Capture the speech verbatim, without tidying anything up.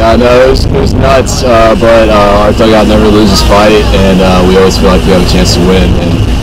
Yeah, no, it was, it was nuts, uh, but uh, our dugout never loses fight, and uh, we always feel like we have a chance to win. And